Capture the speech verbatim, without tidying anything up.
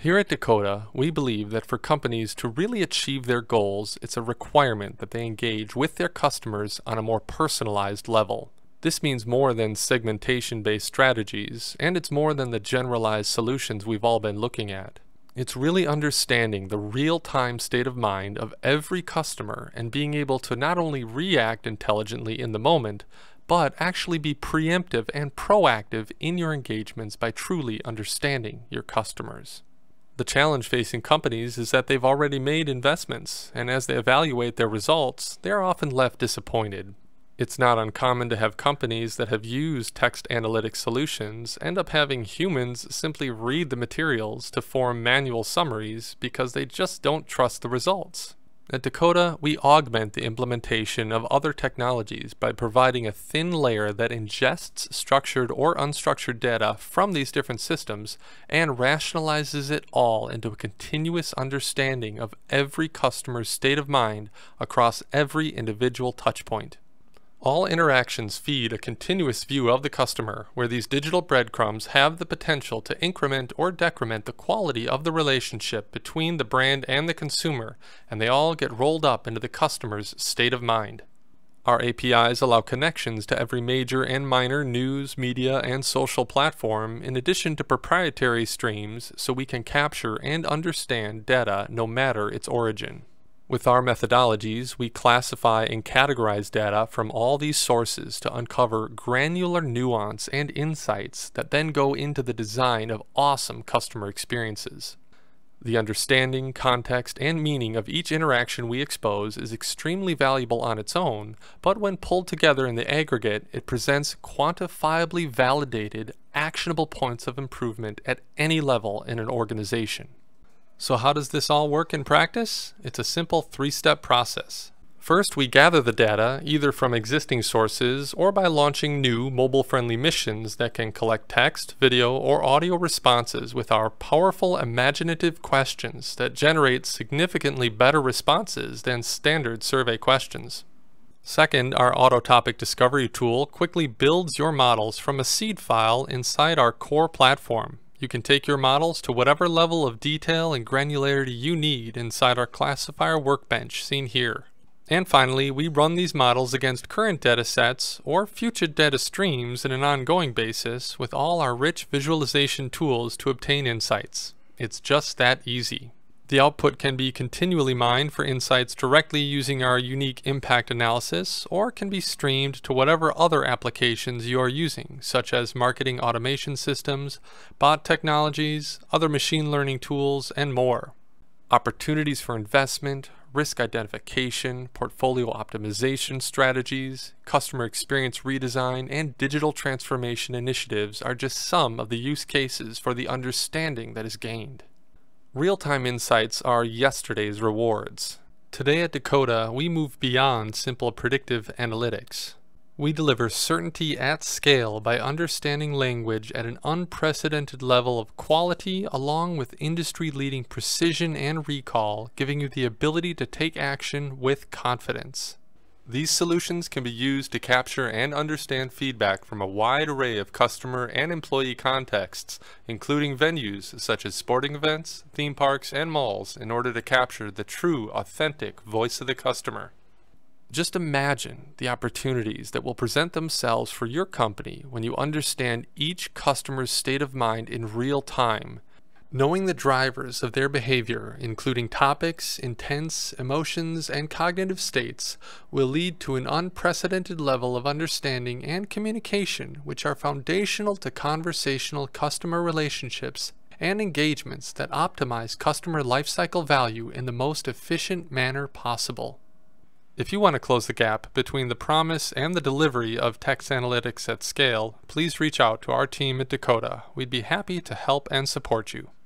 Here at Dakota, we believe that for companies to really achieve their goals, it's a requirement that they engage with their customers on a more personalized level. This means more than segmentation-based strategies, and it's more than the generalized solutions we've all been looking at. It's really understanding the real-time state of mind of every customer and being able to not only react intelligently in the moment, but actually be preemptive and proactive in your engagements by truly understanding your customers. The challenge facing companies is that they've already made investments, and as they evaluate their results, they are often left disappointed. It's not uncommon to have companies that have used text analytics solutions end up having humans simply read the materials to form manual summaries because they just don't trust the results. At Dakota, we augment the implementation of other technologies by providing a thin layer that ingests structured or unstructured data from these different systems and rationalizes it all into a continuous understanding of every customer's state of mind across every individual touchpoint. All interactions feed a continuous view of the customer, where these digital breadcrumbs have the potential to increment or decrement the quality of the relationship between the brand and the consumer, and they all get rolled up into the customer's state of mind. Our A P Is allow connections to every major and minor news, media, and social platform, in addition to proprietary streams, so we can capture and understand data no matter its origin. With our methodologies, we classify and categorize data from all these sources to uncover granular nuance and insights that then go into the design of awesome customer experiences. The understanding, context, and meaning of each interaction we expose is extremely valuable on its own, but when pulled together in the aggregate, it presents quantifiably validated, actionable points of improvement at any level in an organization. So how does this all work in practice? It's a simple three-step process. First, we gather the data either from existing sources or by launching new mobile-friendly missions that can collect text, video, or audio responses with our powerful imaginative questions that generate significantly better responses than standard survey questions. Second, our auto topic discovery tool quickly builds your models from a seed file inside our core platform. You can take your models to whatever level of detail and granularity you need inside our classifier workbench seen here. And finally, we run these models against current data sets or future data streams in an ongoing basis with all our rich visualization tools to obtain insights. It's just that easy. The output can be continually mined for insights directly using our unique impact analysis, or can be streamed to whatever other applications you are using, such as marketing automation systems, bot technologies, other machine learning tools, and more. Opportunities for investment, risk identification, portfolio optimization strategies, customer experience redesign, and digital transformation initiatives are just some of the use cases for the understanding that is gained. Real-time insights are yesterday's rewards. Today at Dakota, we move beyond simple predictive analytics. We deliver certainty at scale by understanding language at an unprecedented level of quality, along with industry-leading precision and recall, giving you the ability to take action with confidence. These solutions can be used to capture and understand feedback from a wide array of customer and employee contexts, including venues such as sporting events, theme parks, and malls, in order to capture the true, authentic voice of the customer. Just imagine the opportunities that will present themselves for your company when you understand each customer's state of mind in real time. Knowing the drivers of their behavior, including topics, intents, emotions, and cognitive states, will lead to an unprecedented level of understanding and communication, which are foundational to conversational customer relationships and engagements that optimize customer lifecycle value in the most efficient manner possible. If you want to close the gap between the promise and the delivery of text analytics at scale, please reach out to our team at Dakota. We'd be happy to help and support you.